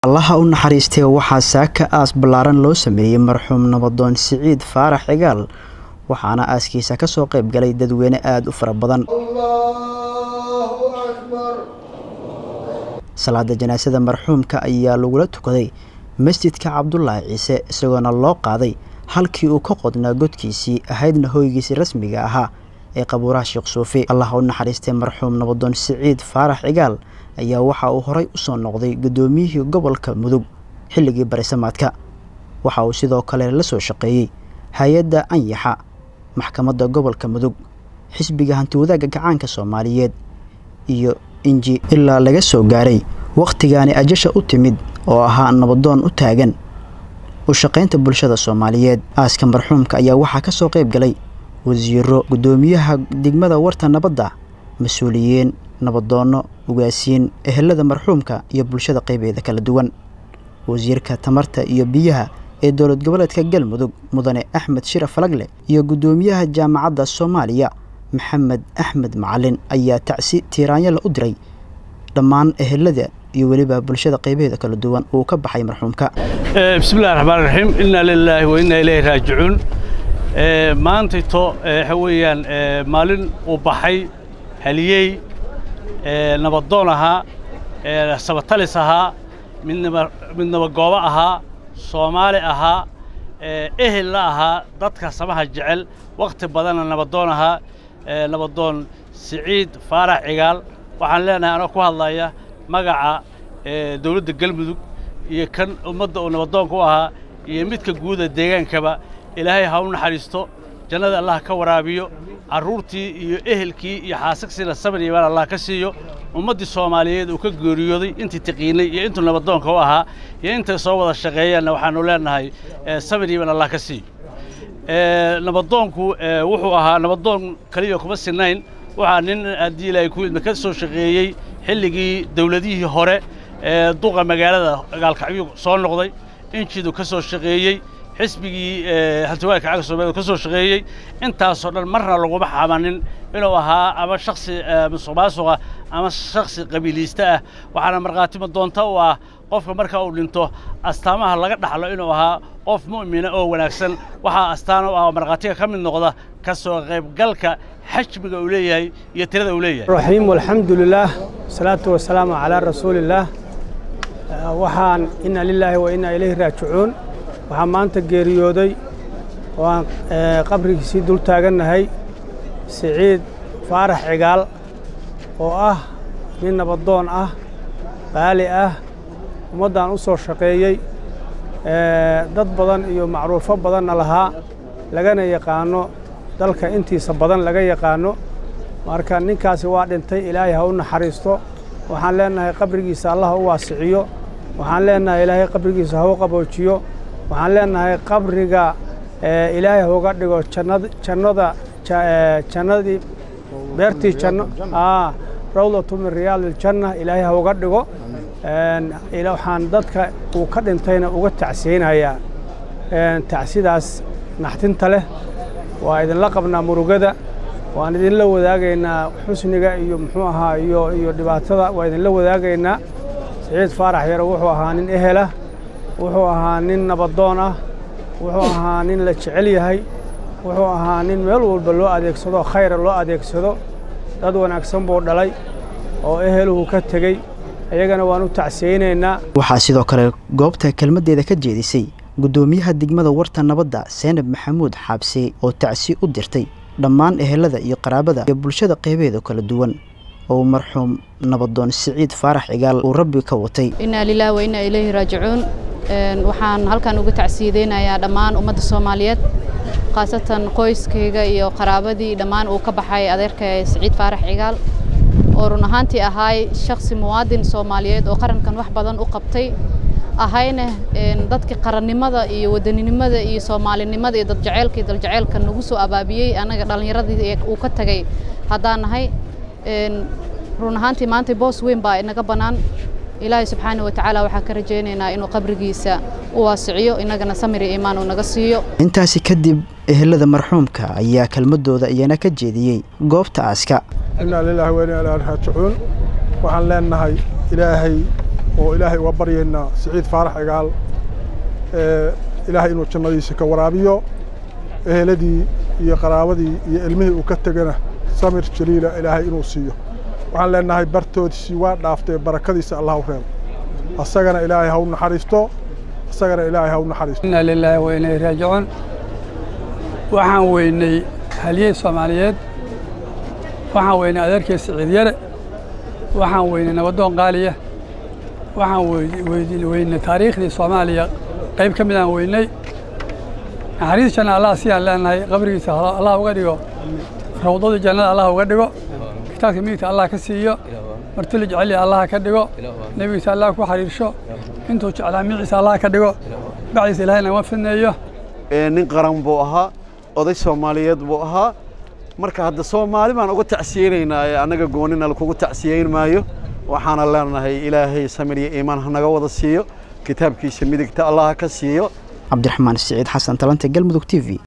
allaha u naxariistay waxaa saaka aas ballaaran loo sameeyey marxuum nabadoon Siciid Faarax Cigaal waxaana aaskiisa ka soo qayb galay dadweyne aad u fara badan. Allahu akbar. Salaada janaasada marxuumka ayaa lagula tukaday masjidka Cabdullaahi Ciise isagoona loo qaaday halkii uu ka qodnaa godkiisii ahaydna hooygiisii rasmiga ahaa ee qabuuraha Sheekh Suufi. allaha u naxariistay marxuum nabadoon Siciid Faarax Cigaal ayaa waxa uu horay u soo noqday gudoomiyihii gobolka Mudug xilligii barisamaadka. waxa uu sidoo kale la soo shaqeeyay hay'adda Anyaxa maxkamadda gobolka Mudug xisbiga hanti wadaagga gacaanka Soomaaliyeed iyo inji ilaa laga soo gaaray waqtigaani ajasha u timid oo ahaa nabadoon u taagan u shaqeynta bulshada Soomaaliyeed. aaska marxuumka ayaa waxa ka soo qayb galay wasiiro, gudoomiyaha degmada Warta Nabadda, mas'uuliyiin, nabadoono, ugaasiin, ehelada marxuumka iyo bulshada qaybeeda kala duwan. wasiirka tamarta iyo biyaha ee dowlad goboleedka Galmudug Mudane Axmed Shira Falagle iyo gudoomiyaha jaamacadda Soomaaliya Maxamed Axmed Macalin ayaa tacsi tiiraanya la u diray dhammaan ehelada iyo waliba bulshada qaybeeda kala duwan oo ka baxay marxuumka. bismillaahir rahmaanir rahiim inna lillahi wa inna ilayhi raaji'uun. maantayto xawayaan maalin uu baxay haliyey nabadoon ahaa sabatalis ahaa midnaba goobo ahaa Soomaali ahaa ehel la ahaa dadka samaha jecel waqti badan nabadoon ahaa nabadoon Siciid Faarax Cigaal. waxaan leenahay anoo ku hadlaya magaca dawladda Galmudug iyo kan ummadda oo nabadoonku ahaa iyo midka guud ee deegaankaba ilaahay ha u naxariisto jannada Allah ka waraabiyo caruurtii iyo ehelkii iyo xaasaskiina sabir iyo Allah ka siiyo ummadii Soomaaliyeed oo ka geeriyooday intii taqiinay iyo intuu nabadoonka u ahaa iyo inta soo wada shaqeeyana waxaanu leenahay sabir iyo Allah ka siiyo. nabadoonku wuxuu ahaa nabadoon kaliya kuma sinayn waxa nin hadii ilaahay ku ilma ka soo shaqeeyay xilligii dawladihii hore duqa magaalada Gaalkacyo soo noqday injiidu ka soo shaqeeyay xisbigii hanti wadaagga gacaanka Soomaaliyeed ka soo shaqeeyay intaas oo dhan marna lagu baxamanin inuu ahaa ama shakhsi musuqmaasuqa ama shakhsi qabiilista ah. waxaana marqaatimo doonta u ah qofka marka uu dhinto astaamaha laga dhaxlo inuu ahaa qof mu'min oo wanaagsan. waxa astaan u ah marqaatiga ka mid noqda ka soo qayb galka xajmiga uu leeyahay iyo tirada uu leeyahay. rahiim walhamdulillah salaatu wa salaamu ala rasuulillah. waxaan inna lillahi wa inna ilayhi raaji'uun. waxaan maanta geeriyooday oo aan qabrigiisii dul taaganahay Siciid Faarax Cigaal oo ah nin nabadoon ah qaali ah ummadan u soo shaqeeyay dad badan iyo macruufo badan lahaa lagana yaqaano dalka intiisa badan laga yaqaano. marka ninkaasi waa dhintay ilaahay ha u naxariisto. waxaan leenahay qabrigiisa Allah u waasiciyo. waxaan leenahay ilaahay qabrigiisa ha u qaboojiyo. waxaan leenahay qabriga ilaahay uga dhigo jannadii beertii janno rawdatu min riyaadil janna ilaahay uga dhigo. waxaan dadka uu ka dhintayna uga tacsiyeynayaa tacsidaas naxtinta leh. waa idinla qabnaa murugada, waan idinla wadaagaynaa xusniga iyo muxuu ahaa iyo dhibaatada waa idinla wadaagaynaa. Siciid Faarax yar wuxuu ahaa nin ehela, wuxuu ahaa nin nabadoon ah, wuxuu ahaa nin la jecel yahay, wuxuu ahaa nin meel walba loo adeegsado khayr loo adeegsado. dad wanaagsan buu dhalay oo eheluhu ka tagay ayagana waan u tacsiyeynaynaa. waxaa sidoo kale goobta kelmadeeda ka jeedisay gudoomiyaha degmada Warta Nabadda Seenab Maxamuud Xabsi oo tacsi u dirtay dhammaan ehelada iyo qaraabada iyo bulshada qaybeeda kala duwan oo marxuum nabadoon Siciid Faarax Cigaal uu Rabbi ka watay. inna lillahi wa inna ilayhi raaji'uun. waxaan halkan uga tacsiyeynayaa dhammaan ummadda Soomaaliyeed qaasatan qoyskayga iyo qaraabadii dhammaan uu ka baxay adeerka Siciid Faarax Cigaal oo run ahaantii ahaay shakhsi muwaadin Soomaaliyeed oo qarankan wax badan u qabtay ahayna dadka qarannimada iyo wadaninimada iyo Soomaalinimada iyo dad jaceylka iyo dal jaceylka nagu soo abaabiyay anaga dhalinyaradii uu ka tagay haddaan nahay run ahaantii maanta boos weyn baa inaga banaan. ilaahay subxaanahu wa ta'aala waxa ka rajaynaynaa inuu qabrigiisa u waasiciyo inagana samir iyo iimaan uu naga siiyo. intaasi kadib ehelada marxuumka ayaa kelmadooda iyana ka jeediyay goobta aaska. inna lillahi wa inna ilayhi raaji'uun. waxaan leenahay ilaahay وإلهي وبرينا سعيد فارح عقال إلهي إنه جناديس كورابيو إهلدي يقرابدي يلمه وكتجنا سمر جليلة إلهي إنه سيو وعلى أنها برتود سواد دافته بركة الله خير السجن إلهي هون حريستو السجن إلهي هون حريستو إنا لله وإنا إليه راجعون وحن ويني هليه الصوماليات وحن ويني أدرك السعودية وحن ويني نبضون قالية وحن ويني تاريخ الصومالية قيب كمدان ويني حريصنا الله سيان لأن قبري الله وقديو روضة الجنة الله وقديو كتاب ميت الله كسيو مرتلج علي الله كديو نبي صلى الله عليه وسلم انتو على ميت الله كديو بعد إلهنا وفنيه nin qaran buu ahaa oday Soomaaliyeed buu ahaa marka hadda Soomaali baan uga tacsiyeynaa anaga goonina la kugu tacsiyeyn maayo waxaan leenahay Ilaahay samir iyo iimaan naga wada siiyo kitaabkiisa midigta Allah ka siiyo Cabdiraxmaan Saciid Xasan Talante Galmudug TV